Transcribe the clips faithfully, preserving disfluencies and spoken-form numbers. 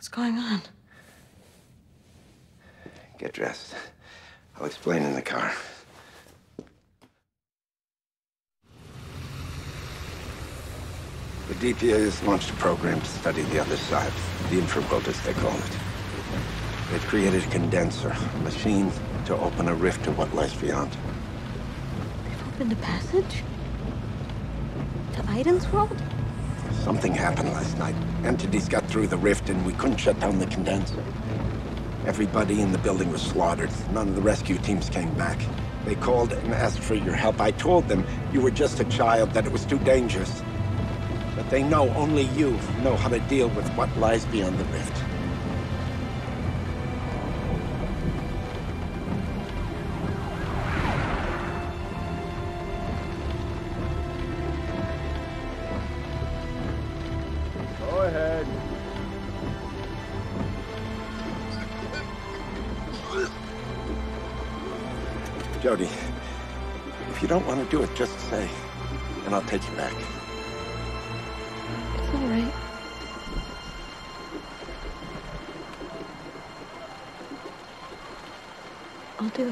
What's going on? Get dressed. I'll explain in the car. The D P A has launched a program to study the other side, the infraworld as they call it. They've created a condenser, a machine to open a rift to what lies beyond. They've opened a passage? To Aiden's world? Something happened last night. Entities got through the rift and we couldn't shut down the condenser. Everybody in the building was slaughtered. None of the rescue teams came back. They called and asked for your help. I told them you were just a child, that it was too dangerous. But they know only you know how to deal with what lies beyond the rift. Go ahead. Jodie, if you don't want to do it, just say, and I'll take you back. It's all right. I'll do it.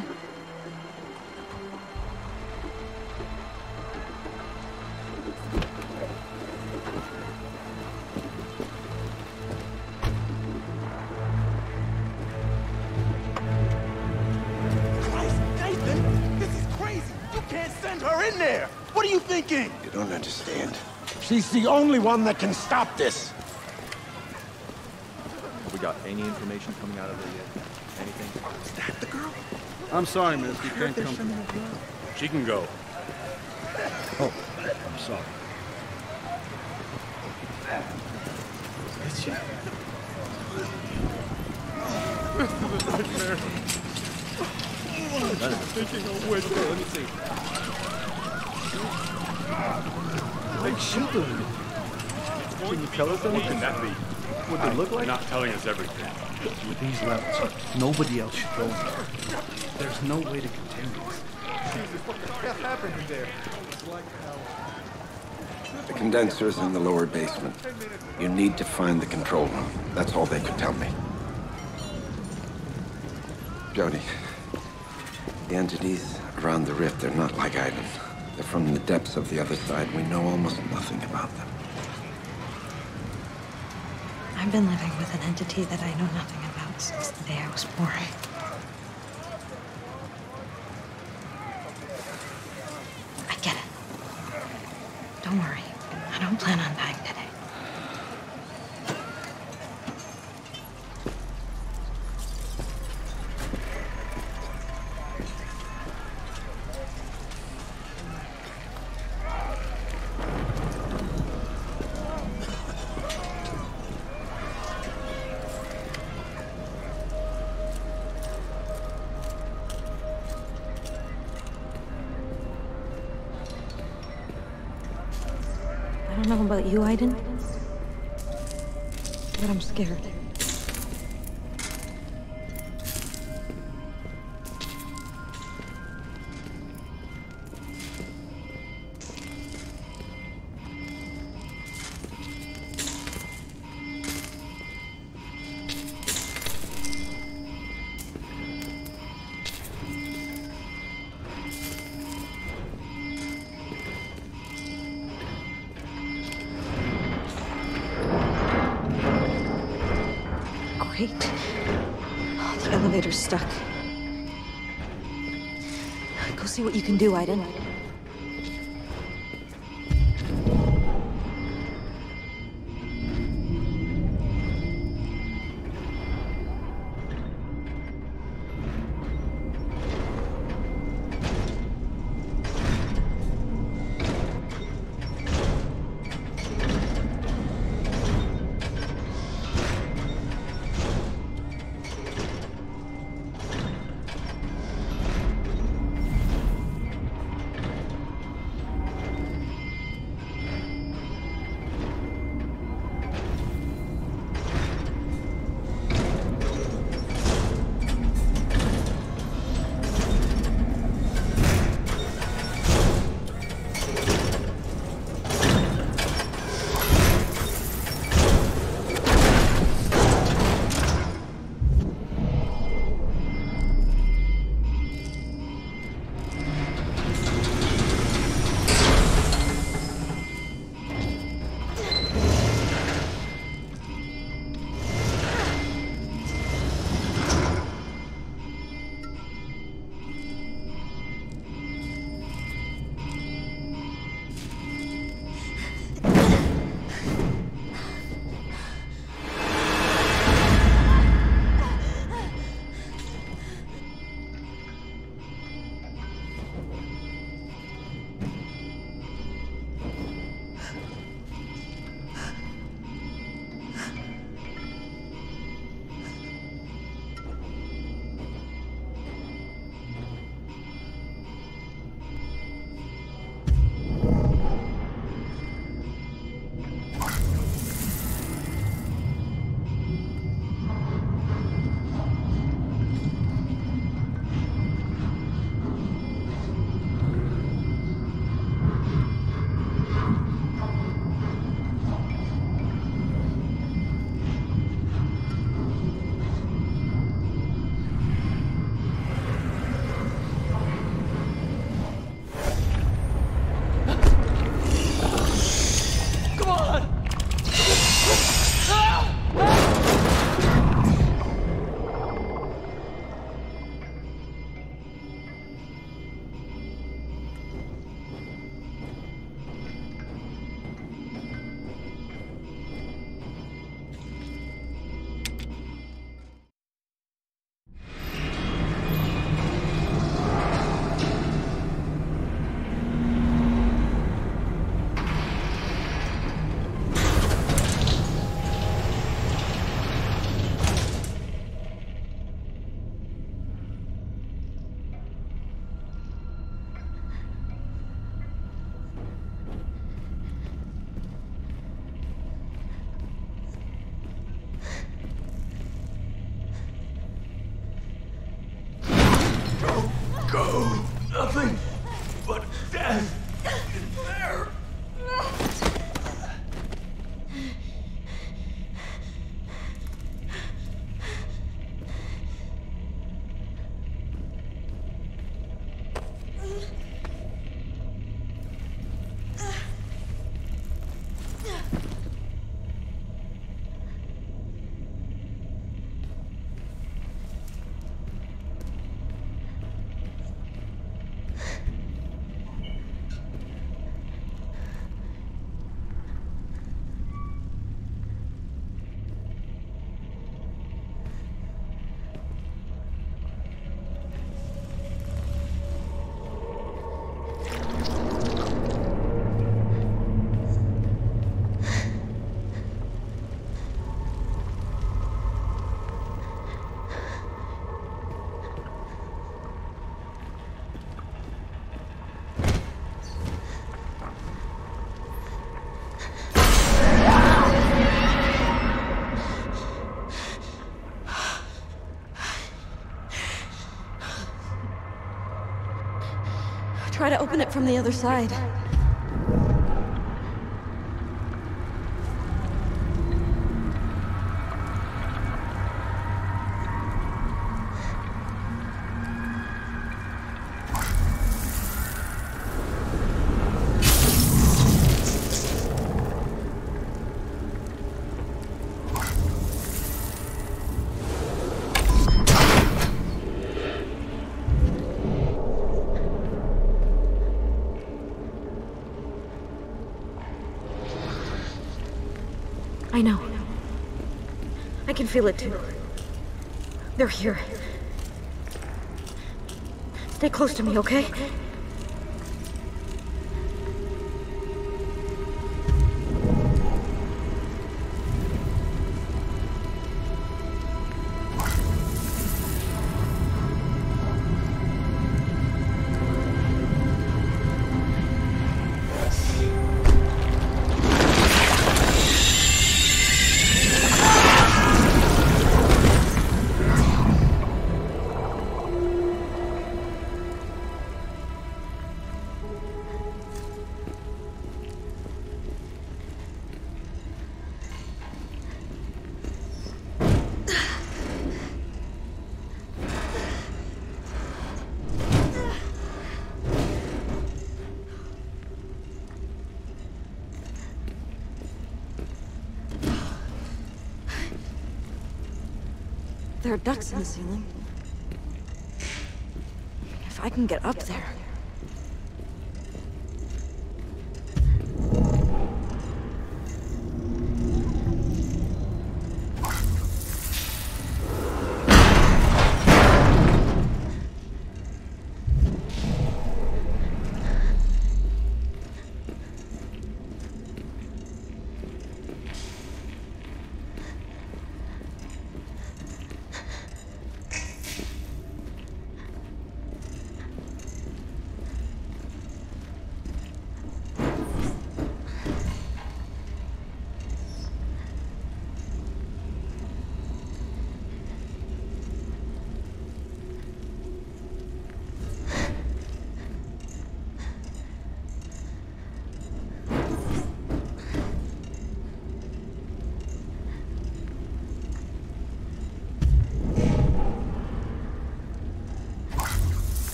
In there! What are you thinking? You don't understand. She's the only one that can stop this. We got any information coming out of there yet? Anything? Is that the girl? I'm sorry, miss. You can't come. She can go. Oh, I'm sorry. Is she? Let me see. Like shooting. Can you tell us anything? What can that be? What they look like? Not telling us everything. With these levels, nobody else should go in there. There's no way to contain this. Jesus, what the hell happened in there? It's like how... The condenser's in the lower basement. You need to find the control room. That's all they could tell me. Jodie, the entities around the rift, they're not like Aiden. They're from the depths of the other side. We know almost nothing about them. I've been living with an entity that I know nothing about since the day I was born. I get it. Don't worry. I don't plan on dying today. I don't know about you, Aiden, but I'm scared. Great. Oh, the elevator's stuck. Go see what you can do, Aiden. go. Nothing but death in there. Try to open it from the other side. I know. I can feel it too. They're here. Stay close to me, okay? There are ducts in the ceiling. If I can get up there...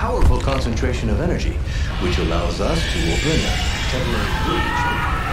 powerful concentration of energy, which allows us to open a temporary breach.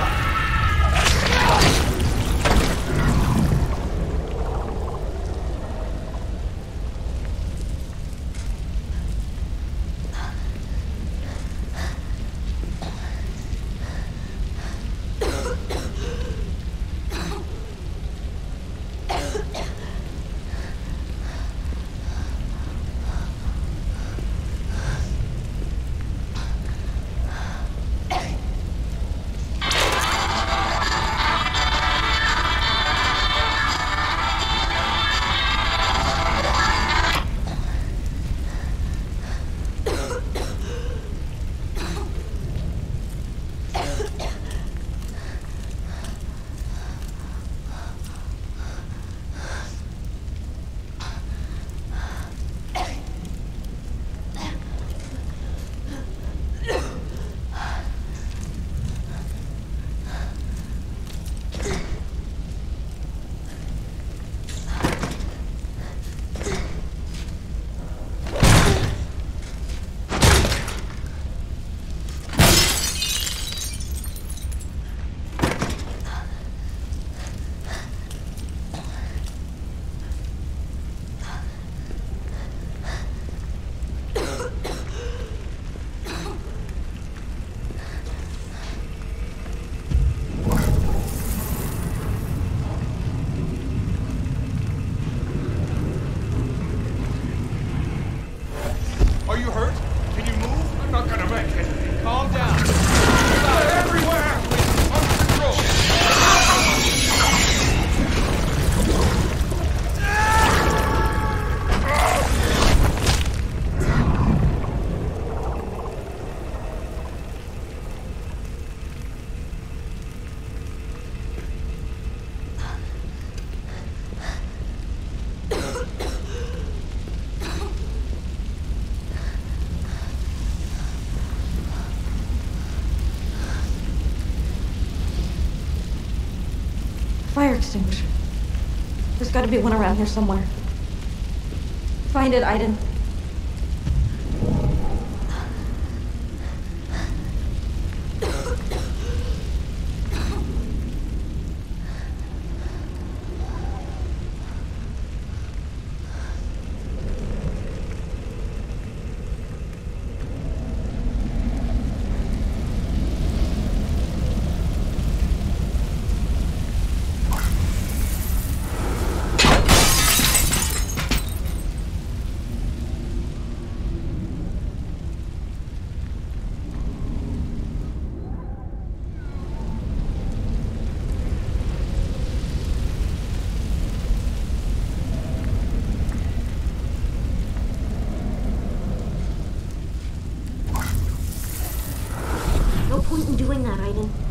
Are you hurt? Can you move? I'm not gonna make it. Calm down. They're everywhere! Under control. Fire extinguisher. There's gotta be one around here somewhere. Find it, Aiden. No point in doing that, Aiden.